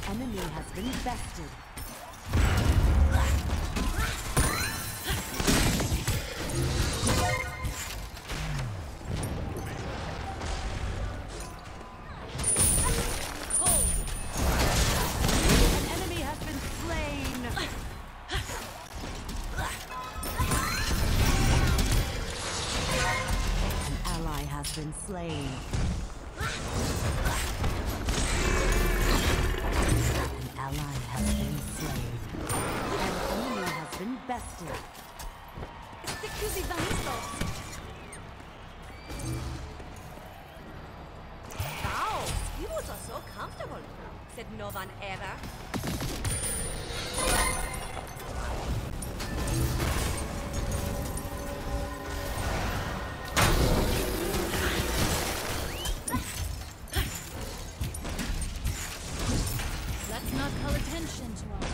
enemy has been bested. An enemy has been slain. An ally has been slain. Ally has been slain. An enemy has been bested. Stick to the Vanistos. Wow, heroes are so comfortable, said no one ever. Let's not call attention to our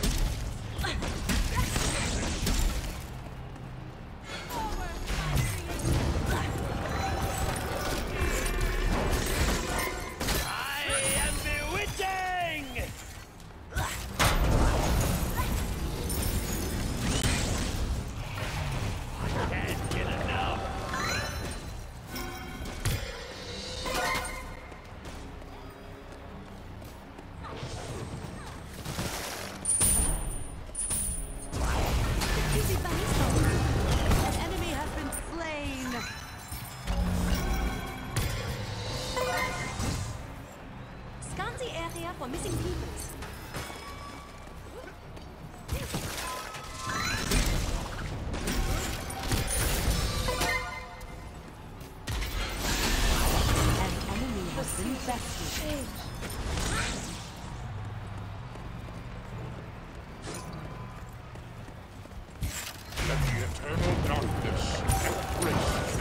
An enemy has been slain. Skadi Area for missing peoples. An enemy has been bested. Let the eternal darkness embrace you.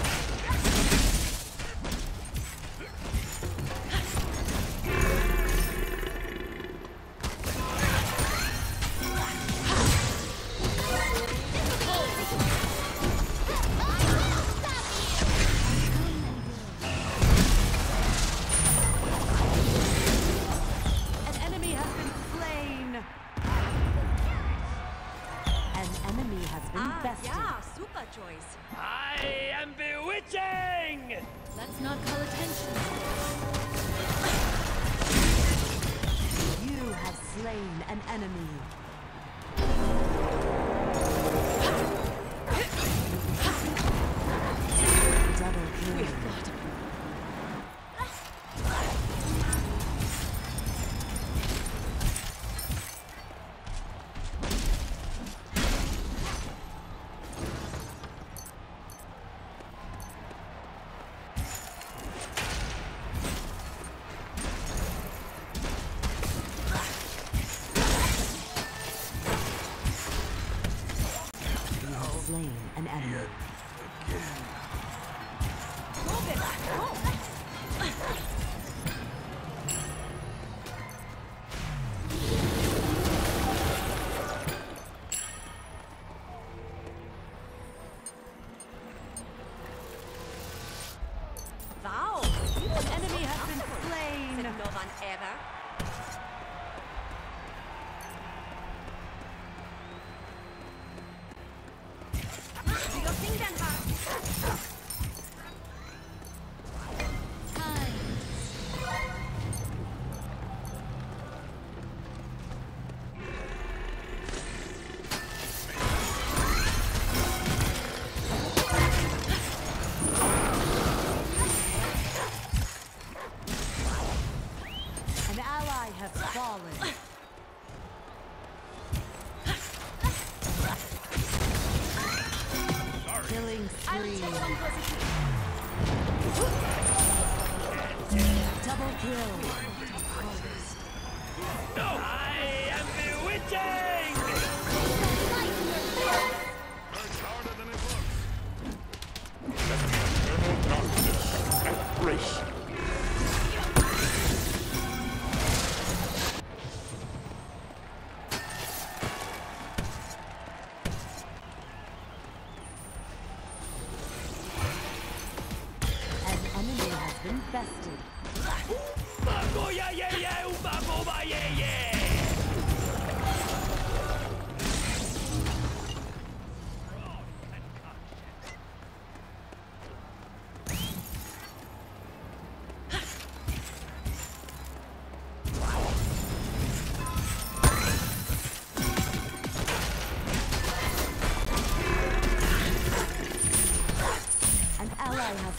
An enemy has been slain. An enemy has been bested. Yeah, super choice. I am bewitching! Let's not call attention. You have slain an enemy. Double kill. You have slain an enemy. Wow, An enemy has been said slain. no one ever. Do your thing then, huh? An ally has fallen. Killing spree. Double kill. I am bewitching! It's harder than it looks. Let the eternal darkness embrace you. An enemy has been bested. I'm going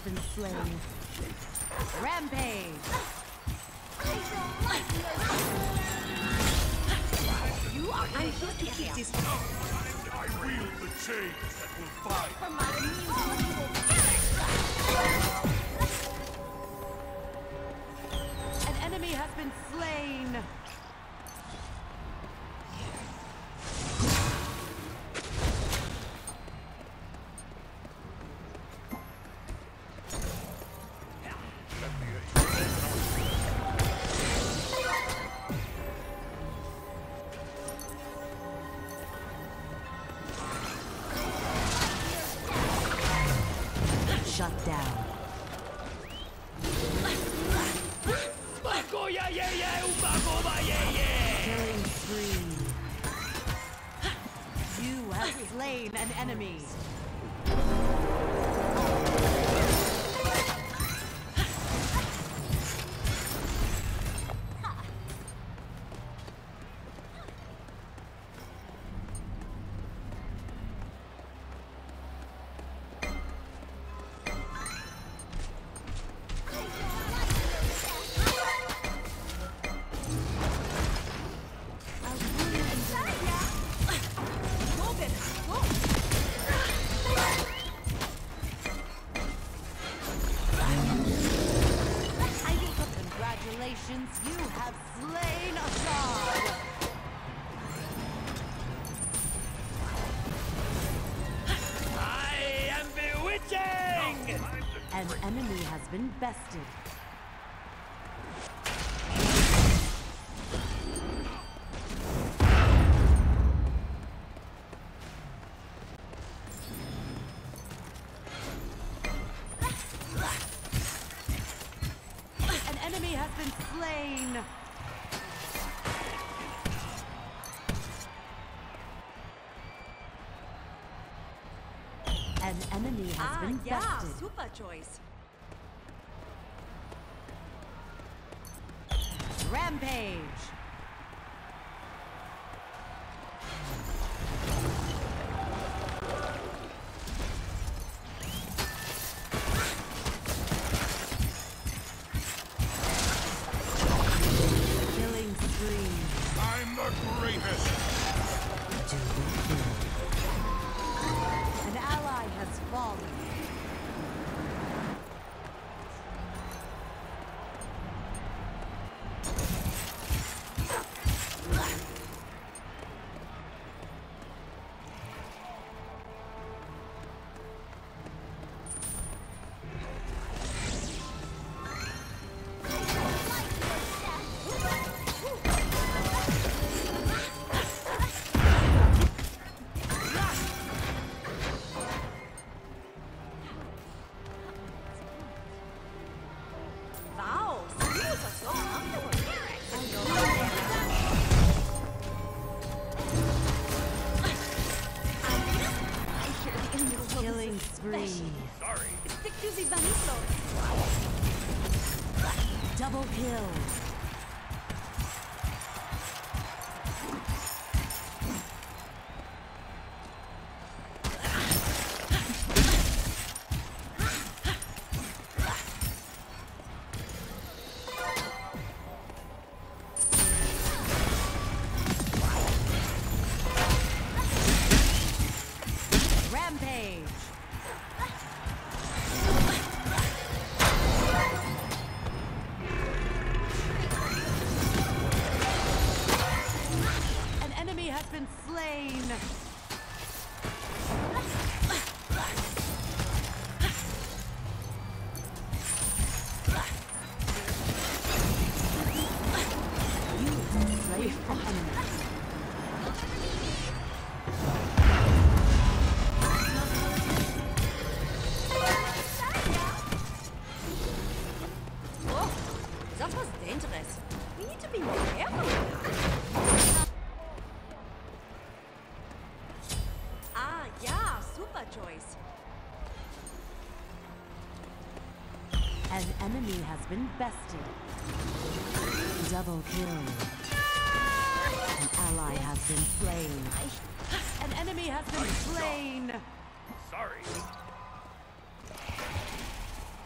been slain. Rampage! You are I'm here to keep this. I wield the chains that will bind. An enemy has been slain. Shut down. Killing spree. You have slain an enemy. Congratulations, you have slain a god! I am bewitching! An enemy has been bested. An enemy has been slain. An enemy has been Yeah, bested. super choice. Rampage! Killing spree. I'm the greatest. An ally has fallen. Wow, skills are so comfortable. Killing spree. Sorry. Stick to the Vanisos. Double kill. Rampage. An enemy has been slain. You have slain an enemy. Oh, that was dangerous. We need to be more careful. Yeah, super choice. An enemy has been bested. Double kill. An ally has been slain. An enemy has been slain. Sorry.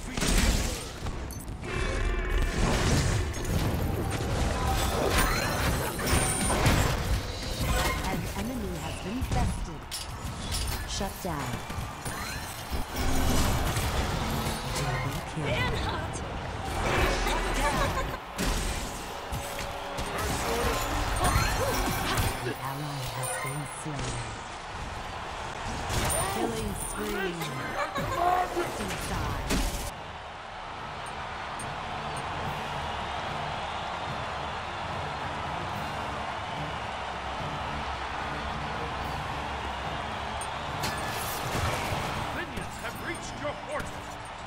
An enemy has been bested. Shut down. Double kill. Bernhard! The ally has been slain. Killing spree. Inside. Minions have reached your portal.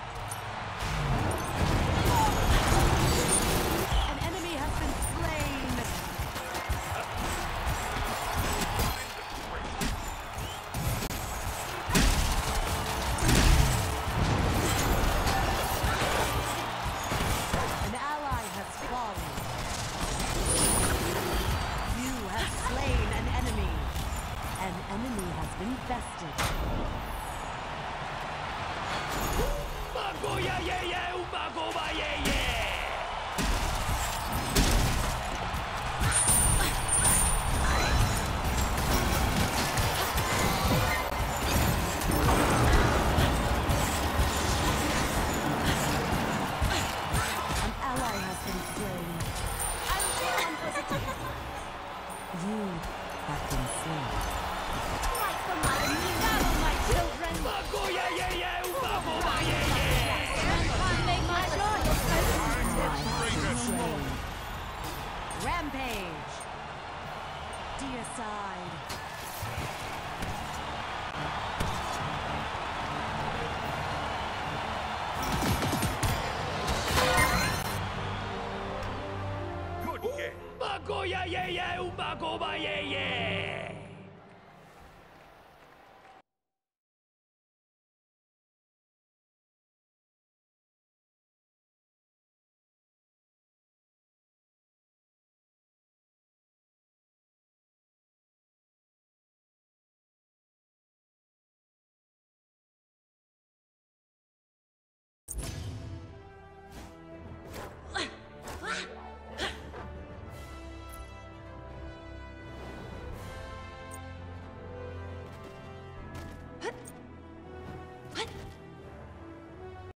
An enemy has been slain. An ally has fallen. You have slain an enemy. An enemy has been bested. Mago ya ye ye, mago ba ye ye. An ally has been slain. You have been slain. Fight for my now, my children! Mago ya ye ye, mago ba ye ye. Make my choice! Slain. Rampage. Deicide. Good game. Mago ya ye ye, mago ba ye ye.